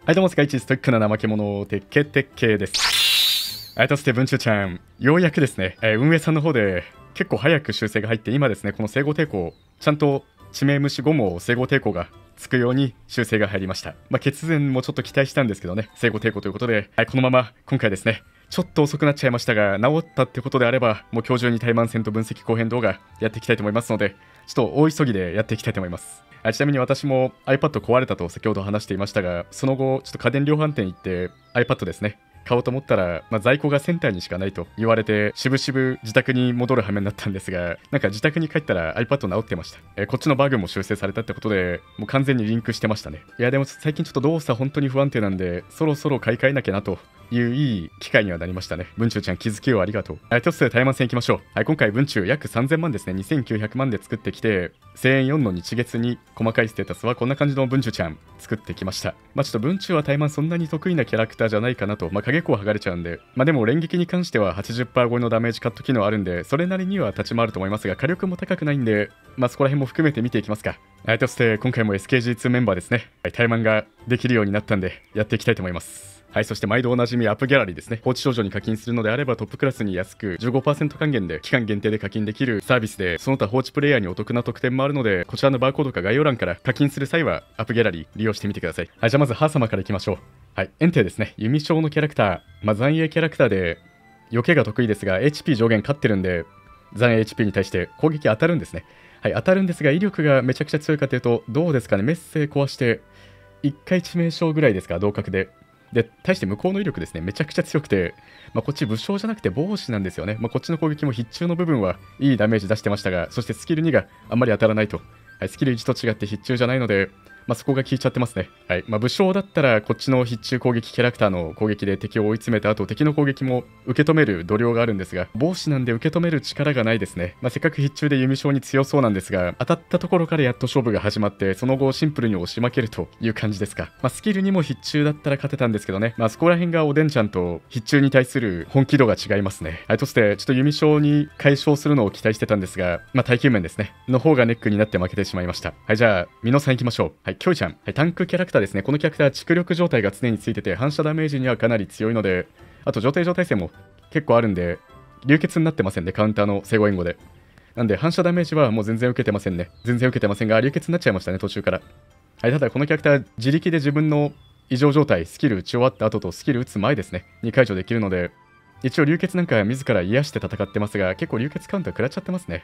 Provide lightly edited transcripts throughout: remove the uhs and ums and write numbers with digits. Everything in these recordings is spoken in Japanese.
はい、どうも、世界一ストイックな怠け者、てっけてっけです。そして、文中ちゃん、ようやくですね、運営さんの方で結構早く修正が入って、今ですね、この整合抵抗、ちゃんと地名無視後も整合抵抗がつくように修正が入りました。血前もちょっと期待したんですけどね、整合抵抗ということで、このまま今回ですね、ちょっと遅くなっちゃいましたが、治ったってことであれば、もう今日中に怠慢戦と分析後編動画やっていきたいと思いますので、ちょっと大急ぎでやっていきたいと思います。ちなみに私も iPad 壊れたと先ほど話していましたが、その後、ちょっと家電量販店行って iPad ですね、買おうと思ったら、在庫がセンターにしかないと言われて、しぶしぶ自宅に戻る羽目になったんですが、なんか自宅に帰ったら iPad 直ってました。こっちのバグも修正されたってことで、もう完全にリンクしてましたね。いや、でも最近ちょっと動作本当に不安定なんで、そろそろ買い替えなきゃなといういい機会にはなりましたね。文中ちゃん気づきをありがとう。ということで怠慢戦いきましょう。今回文中約3000万ですね。2900万で作ってきて、1000円4の日月に細かいステータスはこんな感じの文中ちゃん作ってきました。ちょっと文中は怠慢そんなに得意なキャラクターじゃないかなと。影子は剥がれちゃうんで。でも連撃に関しては 80% 超えのダメージカット機能あるんで、それなりには立ち回ると思いますが、火力も高くないんで、そこら辺も含めて見ていきますか。そして今回も SKG2 メンバーですね。怠慢ができるようになったんで、やっていきたいと思います。そして毎度おなじみアップギャラリーですね。放置少女に課金するのであればトップクラスに安く 15% 還元で期間限定で課金できるサービスで、その他放置プレイヤーにお得な特典もあるので、こちらのバーコードか概要欄から課金する際はアップギャラリー利用してみてください。じゃあまずハー様からいきましょう。エンテですね。弓将のキャラクター、残影キャラクターで避けが得意ですが HP 上限勝ってるんで、残影 HP に対して攻撃当たるんですね。当たるんですが威力がめちゃくちゃ強いかというと、どうですかね。メッセ壊して1回致命傷ぐらいですか、同角で。対して向こうの威力ですね、めちゃくちゃ強くて、こっち武将じゃなくて帽子なんですよね。こっちの攻撃も必中の部分はいいダメージ出してましたが、そしてスキル2があんまり当たらないと。スキル1と違って必中じゃないので、そこが効いちゃってますね。武将だったらこっちの必中攻撃キャラクターの攻撃で敵を追い詰めた後、敵の攻撃も受け止める度量があるんですが、帽子なんで受け止める力がないですね。せっかく必中で弓将に強そうなんですが、当たったところからやっと勝負が始まって、その後シンプルに押し負けるという感じですか。スキルにも必中だったら勝てたんですけどね。そこら辺がおでんちゃんと必中に対する本気度が違いますね。そしてちょっと弓将に解消するのを期待してたんですが、耐久面ですねの方がネックになって負けてしまいました。じゃあミノさんいきましょう。キョイちゃん、タンクキャラクターですね。このキャラクター蓄力状態が常についてて、反射ダメージにはかなり強いので、あと状態性も結構あるんで、流血になってませんね、カウンターの正誤援護で。なんで反射ダメージはもう全然受けてませんね。全然受けてませんが、流血になっちゃいましたね、途中から。ただこのキャラクター自力で自分の異常状態、スキル打ち終わった後とスキル打つ前ですねに解除できるので、一応流血なんか自ら癒して戦ってますが、結構流血カウンター食らっちゃってますね。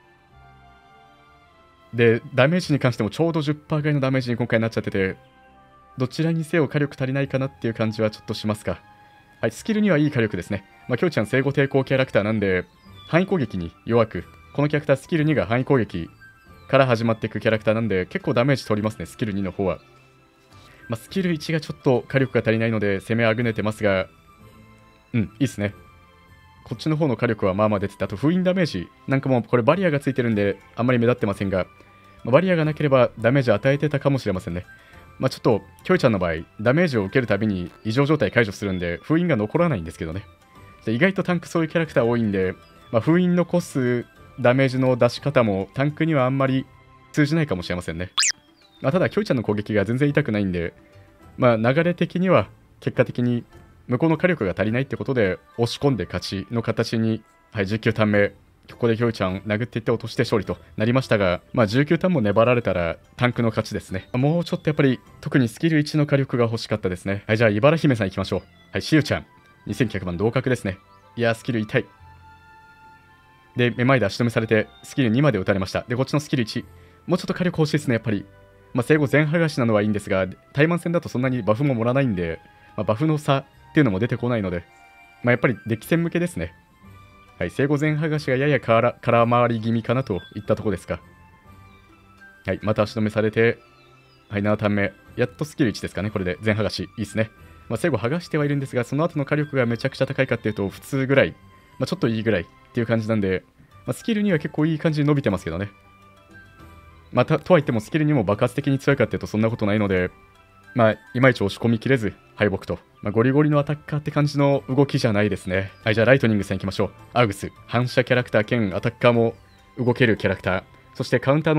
で、ダメージに関してもちょうど 10% ぐらいのダメージに今回なっちゃってて、どちらにせよ火力足りないかなっていう感じはちょっとしますか。スキルにはいい火力ですね。キョウちゃん生後抵抗キャラクターなんで、範囲攻撃に弱く、このキャラクタースキル2が範囲攻撃から始まっていくキャラクターなんで、結構ダメージ取りますね、スキル2の方は。スキル1がちょっと火力が足りないので攻めあぐねてますが、いいっすね。こっちの方の火力はまあまあ出てて、あと封印ダメージなんかもこれバリアがついてるんであんまり目立ってませんが、バリアがなければダメージ与えてたかもしれませんね。ちょっとキョイちゃんの場合ダメージを受けるたびに異常状態解除するんで封印が残らないんですけどね。意外とタンクそういうキャラクター多いんで、封印残すダメージの出し方もタンクにはあんまり通じないかもしれませんね。ただキョイちゃんの攻撃が全然痛くないんで、流れ的には結果的に向こうの火力が足りないってことで押し込んで勝ちの形に、19ターン目ここでキョイちゃん殴っていって落として勝利となりましたが、19ターンも粘られたらタンクの勝ちですね。もうちょっとやっぱり特にスキル1の火力が欲しかったですね。じゃあ茨姫さんいきましょう。しゆちゃん2900万同格ですね。いやスキル痛い。でめまいで足止めされてスキル2まで打たれました。でこっちのスキル1もうちょっと火力欲しいですね。やっぱり生後全剥がしなのはいいんですが、怠慢戦だとそんなにバフも盛らないんで、バフの差っていうのも出てこないので、やっぱりデッキ戦向けですね。生後全剥がしがやや空回り気味かなといったところですか。また足止めされて、7ターン目やっとスキル1ですかね。これで全剥がしいいですね。生後剥がしてはいるんですが、その後の火力がめちゃくちゃ高いかっていうと普通ぐらい、ちょっといいぐらいっていう感じなんで、スキルには結構いい感じに伸びてますけどね。とはいってもスキルにも爆発的に強いかっていうとそんなことないので、いまいち押し込みきれず敗北と、ゴリゴリのアタッカーって感じの動きじゃないですね。じゃあライトニングさんいきましょう。アウグス反射キャラクター兼アタッカーも動けるキャラクター、そしてカウンターの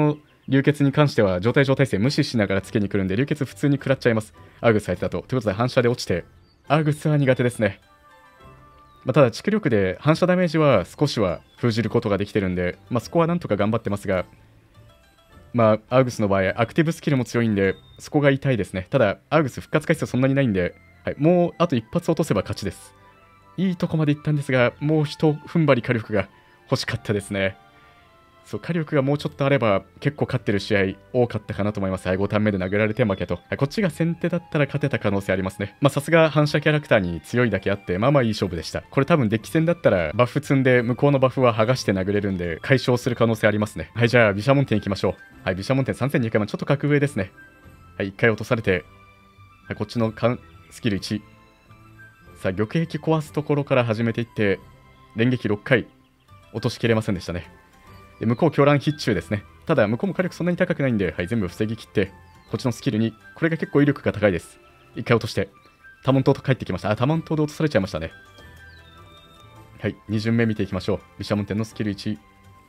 流血に関しては状態性無視しながらつけに来るんで、流血普通に食らっちゃいます。アーグス相手だと。ということで反射で落ちて、アーグスは苦手ですね。ただ、蓄力で反射ダメージは少しは封じることができてるんで、そこはなんとか頑張ってますが、アーグスの場合、アクティブスキルも強いんで、そこが痛いですね。ただ、アーグス復活回数そんなにないんで、もうあと一発落とせば勝ちです。いいとこまで行ったんですが、もう一踏ん張り火力が欲しかったですね。そう、火力がもうちょっとあれば結構勝ってる試合多かったかなと思います。5ターン目で殴られて負けと。こっちが先手だったら勝てた可能性ありますね。さすが反射キャラクターに強いだけあって、いい勝負でした。これ多分デッキ戦だったらバッフ積んで向こうのバフは剥がして殴れるんで解消する可能性ありますね。じゃあ、毘沙門天行きましょう。毘沙門天3200万、ちょっと格上ですね。1回落とされて、こっちのスキル1。さあ、玉壁壊すところから始めていって、連撃6回落としきれませんでしたね。で向こう狂乱必中ですね。ただ向こうも火力そんなに高くないんで、全部防ぎ切って、こっちのスキルに、これが結構威力が高いです。1回落として、多聞塔と帰ってきました。多聞塔で落とされちゃいましたね。2巡目見ていきましょう。毘沙門天のスキル1。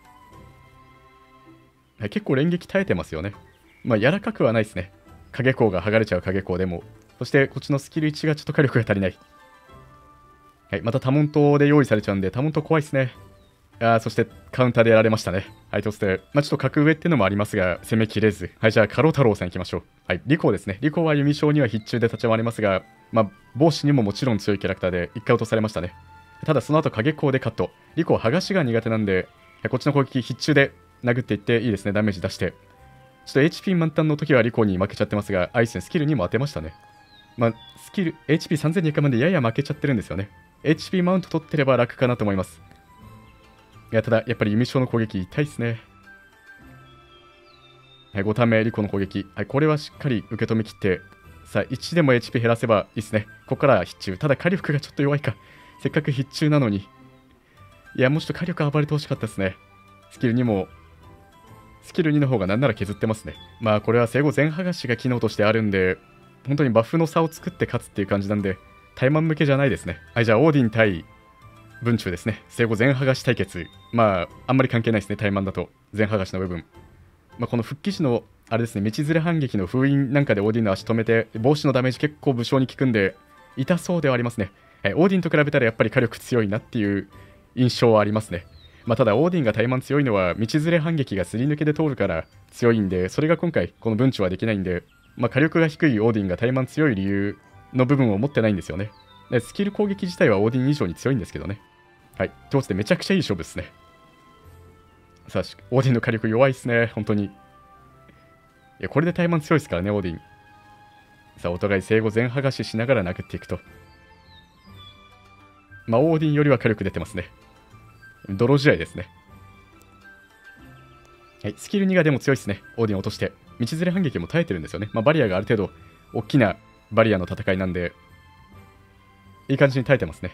結構連撃耐えてますよね。柔らかくはないですね。影光が剥がれちゃう影光でも。そしてこっちのスキル1がちょっと火力が足りない。また多聞塔で用意されちゃうんで、多聞塔怖いですね。そしてカウンターでやられましたね。そして、ちょっと格上っていうのもありますが、攻めきれず。じゃあ、カロ太郎さん行きましょう。リコですね。リコは弓将には必中で立ち回りますが、帽子にももちろん強いキャラクターで1回落とされましたね。ただ、その後、影光でカット。リコは剥がしが苦手なんで、こっちの攻撃必中で殴っていっていいですね。ダメージ出して。ちょっと HP 満タンの時はリコに負けちゃってますが、アイスのスキルにも当てましたね。スキル、HP3200 万でやや負けちゃってるんですよね。HP マウント取ってれば楽かなと思います。ただ、やっぱり弓将の攻撃痛いですね。5ターン目、リコの攻撃。これはしっかり受け止めきって、さあ、1でも HP 減らせばいいですね。ここから必中。ただ、火力がちょっと弱いか。せっかく必中なのに。もうちょっと火力暴れてほしかったですね。スキル2の方がなんなら削ってますね。これは生後全剥がしが機能としてあるんで、本当にバフの差を作って勝つっていう感じなんで、怠慢向けじゃないですね。じゃあ、オーディン対文中ですね。生後全剥がし対決。あんまり関係ないですね。怠慢だと。全剥がしの部分。この復帰時の、あれですね、道連れ反撃の封印なんかでオーディンの足止めて、帽子のダメージ結構武将に効くんで、痛そうではありますね。オーディンと比べたらやっぱり火力強いなっていう印象はありますね。ただ、オーディンが怠慢強いのは、道連れ反撃がすり抜けで通るから強いんで、それが今回、この文中はできないんで、火力が低いオーディンが怠慢強い理由の部分を持ってないんですよね。スキル攻撃自体はオーディン以上に強いんですけどね。ということでめちゃくちゃいい勝負ですね。さあ、オーディンの火力弱いですね、本当に。これで怠慢強いですからね、オーディン。さあ、お互い生後全剥がししながら殴っていくと。オーディンよりは火力出てますね。泥試合ですね。スキル2がでも強いですね。オーディン落として。道連れ反撃も耐えてるんですよね。バリアがある程度、大きなバリアの戦いなんで、いい感じに耐えてますね。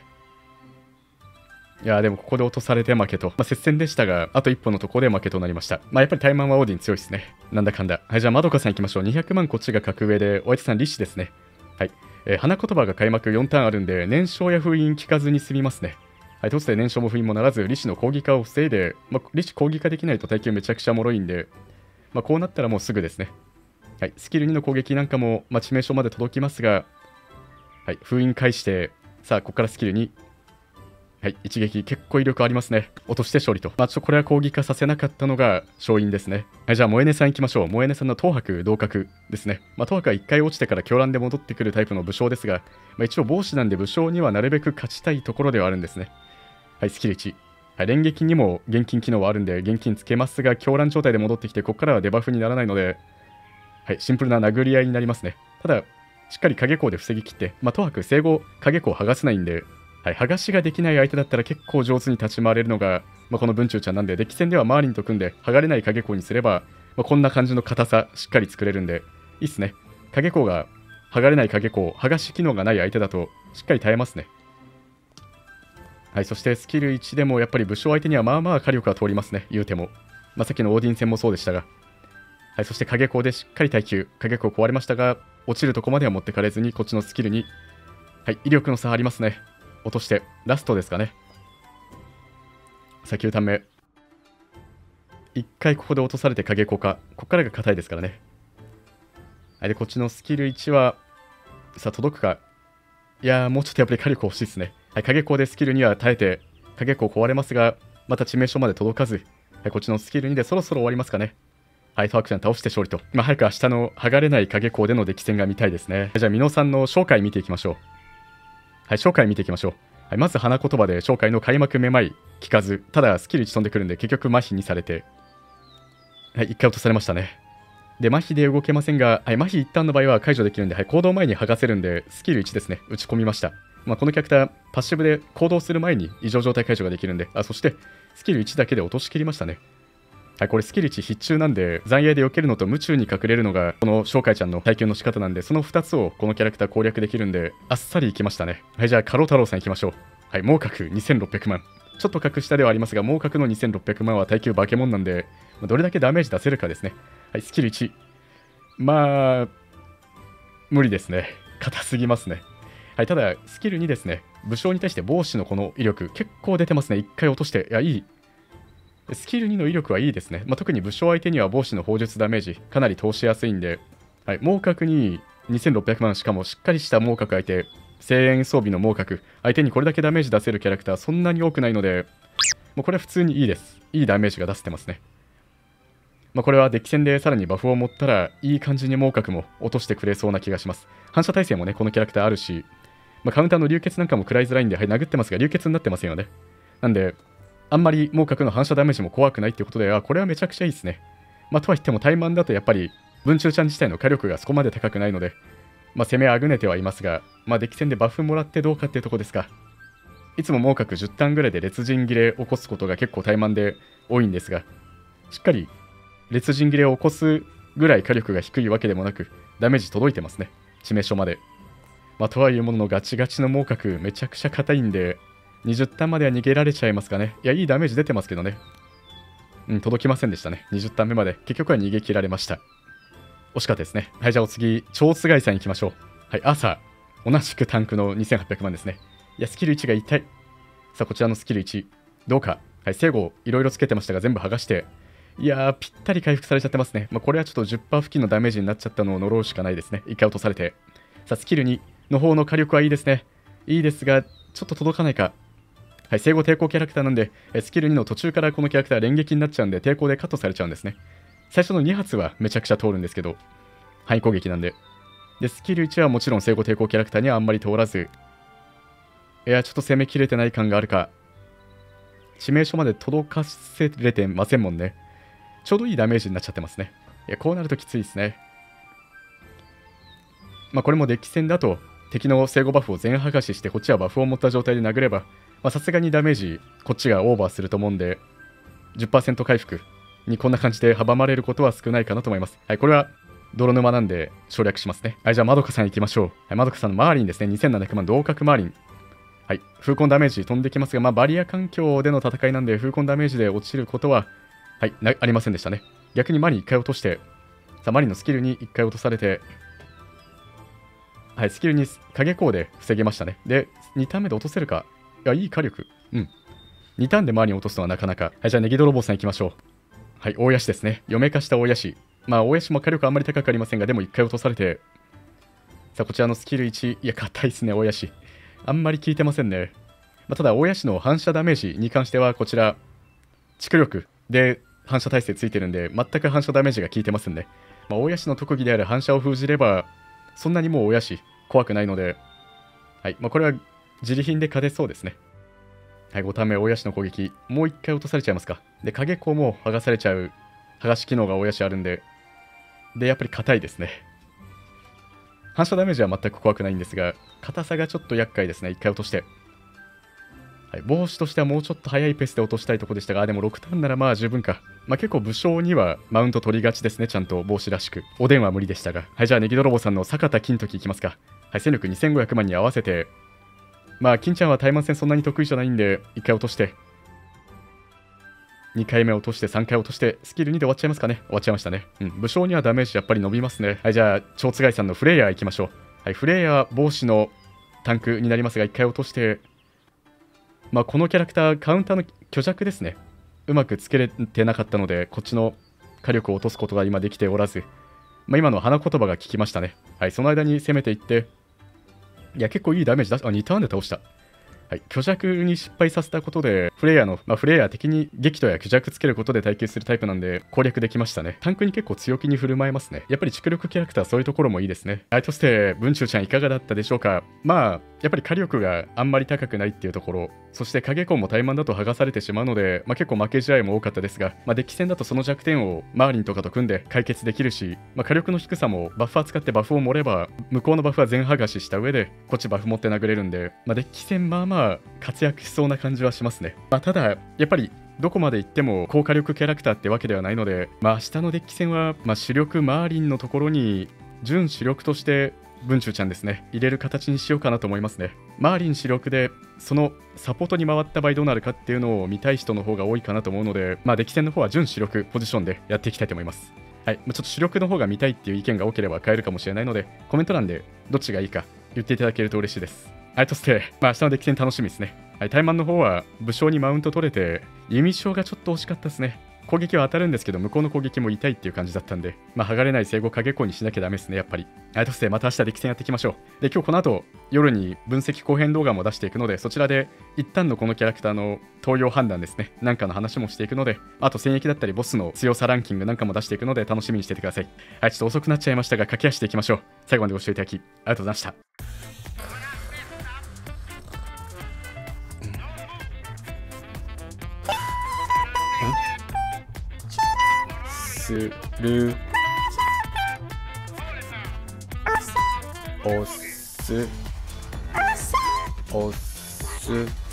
でもここで落とされて負けと。接戦でしたが、あと一歩のところで負けとなりました。やっぱり怠慢はオーディン強いですね。なんだかんだ。じゃあ、まどかさん行きましょう。200万こっちが格上で、お相手さん、リシですね。花言葉が開幕4ターンあるんで、燃焼や封印効かずに済みますね。ということで、燃焼も封印もならず、リシの攻撃化を防いで、リシ攻撃化できないと耐久めちゃくちゃ脆いんで、こうなったらもうすぐですね。スキル2の攻撃なんかも、致命傷まで届きますが、封印返して、さあ、ここからスキル2。一撃結構威力ありますね。落として勝利と。これは攻撃化させなかったのが勝因ですね。じゃあ、萌えねさん行きましょう。萌えねさんの東博同格ですね。東博は1回落ちてから狂乱で戻ってくるタイプの武将ですが、一応帽子なんで武将にはなるべく勝ちたいところではあるんですね。スキル1。連撃にも現金機能はあるんで、現金つけますが、狂乱状態で戻ってきて、ここからはデバフにならないので、シンプルな殴り合いになりますね。ただ、しっかり影光で防ぎ切って、東博生後影光剥がせないんで、剥がしができない相手だったら結構上手に立ち回れるのが、この文中ちゃんなんで、デッキ戦ではマーリンと組んで剥がれない影光にすれば、こんな感じの硬さしっかり作れるんで、いいっすね。影光が剥がれない影光、剥がし機能がない相手だとしっかり耐えますね。そしてスキル1でもやっぱり武将相手にはまあまあ火力が通りますね、言うても。さっきのオーディン戦もそうでしたが。そして影光でしっかり耐久、影光壊れましたが、落ちるとこまでは持ってかれずに、こっちのスキルに、威力の差ありますね。落として、ラストですかね。さあ、9ターン目。 1回ここで落とされて影効果。ここからが硬いですからね。はい、で、こっちのスキル1は、さあ、届くか。いやー、もうちょっとやっぱり火力欲しいですね。はい、影効でスキル2は耐えて、影効壊れますが、また致命傷まで届かず、はい、こっちのスキル2でそろそろ終わりますかね。はい、トワークちゃん倒して勝利と。早く明日の剥がれない影効でのデキ戦が見たいですね。じゃあ、ミノさんの紹介見ていきましょう。はい、紹介見ていきましょう。はい、まず花言葉で紹介の開幕めまい聞かず、ただスキル1飛んでくるんで結局麻痺にされて、はい、1回落とされましたね。で、麻痺で動けませんが、はい、麻痺一旦の場合は解除できるんで、はい、行動前に剥がせるんで、スキル1ですね、打ち込みました。このキャラクター、パッシブで行動する前に異常状態解除ができるんで、そしてスキル1だけで落としきりましたね。はい、これスキル1必中なんで、残影で避けるのと夢中に隠れるのが、この紹介ちゃんの耐久の仕方なんで、その2つをこのキャラクター攻略できるんで、あっさりいきましたね。はい、じゃあ、カロ太郎さんいきましょう。はい、猛角2600万。ちょっと格下ではありますが、猛角の2600万は耐久化け物なんで、どれだけダメージ出せるかですね。はい、スキル1。無理ですね。硬すぎますね。はい、ただ、スキル2ですね。武将に対して帽子のこの威力、結構出てますね。1回落として、いや、いい。スキル2の威力はいいですね。特に武将相手には帽子の砲術ダメージ、かなり通しやすいんで、はい、猛角に2600万、しかもしっかりした猛角相手、声援装備の猛角、相手にこれだけダメージ出せるキャラクター、そんなに多くないので、もうこれは普通にいいです。いいダメージが出せてますね。これはデッキ戦でさらにバフを持ったら、いい感じに猛角も落としてくれそうな気がします。反射耐性もね、このキャラクターあるし、カウンターの流血なんかも食らいづらいんで、はい、殴ってますが、流血になってませんよね。なんで、あんまり猛角の反射ダメージも怖くないっていうことで、これはめちゃくちゃいいですね。とは言っても、怠慢だとやっぱり、文中ちゃん自体の火力がそこまで高くないので、攻めあぐねてはいますが、デッキ戦でバフもらってどうかっていうとこですか。いつも猛角10ターンぐらいで列陣切れ起こすことが結構怠慢で多いんですが、しっかり列陣切れを起こすぐらい火力が低いわけでもなく、ダメージ届いてますね。致命傷まで。とはいうもののガチガチの猛角めちゃくちゃ硬いんで、20ターンまでは逃げられちゃいますかね。いや、いいダメージ出てますけどね。届きませんでしたね。20ターン目まで。結局は逃げ切られました。惜しかったですね。はい、じゃあお次、超津貝さん行きましょう。はい、朝、同じくタンクの2800万ですね。いや、スキル1が痛い。さあ、こちらのスキル1、どうか。はい、正誤いろいろつけてましたが、全部剥がして、いやー、ぴったり回復されちゃってますね。これはちょっと 10% 付近のダメージになっちゃったのを呪うしかないですね。1回落とされて。さあ、スキル2の方の火力はいいですね。いいですが、ちょっと届かないか。はい、生後抵抗キャラクターなんで、スキル2の途中からこのキャラクター連撃になっちゃうんで、抵抗でカットされちゃうんですね。最初の2発はめちゃくちゃ通るんですけど、範囲攻撃なんで。で、スキル1はもちろん生後抵抗キャラクターにはあんまり通らず、いや、ちょっと攻めきれてない感があるか。致命傷まで届かせれてませんもんね。ちょうどいいダメージになっちゃってますね。いや、こうなるときついですね。これもデッキ戦だと、敵の生後バフを全剥がしして、こっちはバフを持った状態で殴れば、さすがにダメージ、こっちがオーバーすると思うんで、10% 回復にこんな感じで阻まれることは少ないかなと思います。はい、これは泥沼なんで省略しますね。はい、じゃあ、まどかさん行きましょう。はい、まどかさんのマーリンですね。2700万同格マーリン。はい、風痕ダメージ飛んできますが、バリア環境での戦いなんで、風痕ダメージで落ちることは、はい、ありませんでしたね。逆にマリン1回落として、さあ、マリンのスキルに1回落とされて、はい、スキルに影光で防げましたね。で、2ターン目で落とせるか。いや、いい火力。2ターンでマリン落とすのはなかなか。はい、じゃあ、ネギ泥棒さん行きましょう。はい、大ヤシですね。嫁化した大ヤシ。大ヤシも火力あんまり高くありませんが、でも1回落とされて、さあ、こちらのスキル1、いや、硬いですね、大ヤシ。あんまり効いてませんね。ただ、大ヤシの反射ダメージに関しては、こちら、蓄力で反射耐性ついてるんで、全く反射ダメージが効いてますんで、大ヤシの特技である反射を封じれば、そんなにもう大ヤシ怖くないので、はい、これは自利品で勝てそうですね。はい、5ターン目、大ヤシの攻撃、もう1回落とされちゃいますか。で、影光も剥がされちゃう、剥がし機能が大ヤシあるんで、で、やっぱり硬いですね。反射ダメージは全く怖くないんですが、硬さがちょっと厄介ですね。1回落として。はい、帽子としてはもうちょっと早いペースで落としたいところでしたが、でも6ターンなら十分か。結構武将にはマウント取りがちですね。ちゃんと帽子らしく。おでんは無理でしたが。はい、じゃあネギ泥棒さんの坂田金時いきますか。はい、戦力2500万に合わせて、金ちゃんはタイマン戦そんなに得意じゃないんで、1回落として、2回目落として、3回落として、スキル2で終わっちゃいますかね。終わっちゃいましたね。武将にはダメージやっぱり伸びますね。はい、じゃあ、超津貝さんのフレイヤーいきましょう。はい、フレイヤー帽子のタンクになりますが、1回落として、このキャラクター、カウンターの虚弱ですね。 うまくつけれてなかったので、こっちの火力を落とすことが今できておらず、今の花言葉が効きましたね。はい、その間に攻めていって、いや、結構いいダメージ出し、2ターンで倒した。はい、虚弱に失敗させたことで、フレイヤの、フレイヤー的に激怒や虚弱つけることで耐久するタイプなんで、攻略できましたね。タンクに結構強気に振る舞えますね。やっぱり蓄力キャラクター、そういうところもいいですね。はい、そして、文中ちゃんいかがだったでしょうか。やっぱり火力があんまり高くないっていうところ、そして影コンも怠慢だと剥がされてしまうので、結構負け試合も多かったですが、デッキ戦だとその弱点をマーリンとかと組んで解決できるし、火力の低さもバッファー使ってバフを盛れば、向こうのバフは全剥がしした上で、こっちバフ持って殴れるんで、デッキ戦活躍しそうな感じはしますね。ただ、やっぱりどこまで行っても高火力キャラクターってわけではないので、明日のデッキ戦は、主力マーリンのところに準主力として文中ちゃんですね、入れる形にしようかなと思いますね。マーリン主力でそのサポートに回った場合どうなるかっていうのを見たい人の方が多いかなと思うので、デッキ戦の方は準主力ポジションでやっていきたいと思います。はい、ちょっと主力の方が見たいっていう意見が多ければ変えるかもしれないので、コメント欄でどっちがいいか言っていただけると嬉しいです。はい、そして、明日のデッキ戦楽しみですね。はい、タイマンの方は武将にマウント取れて、弓将がちょっと惜しかったですね。攻撃は当たるんですけど、向こうの攻撃も痛いっていう感じだったんで、剥がれない生後影子にしなきゃダメですね、やっぱり。はい、そしてまた明日デッキ戦やっていきましょう。で、今日この後、夜に分析後編動画も出していくので、そちらで一旦のこのキャラクターの登用判断ですね、なんかの話もしていくので、あと戦役だったりボスの強さランキングなんかも出していくので楽しみにしててください。はい、ちょっと遅くなっちゃいましたが、駆け足していきましょう。最後までご視聴いただき、ありがとうございました。するおす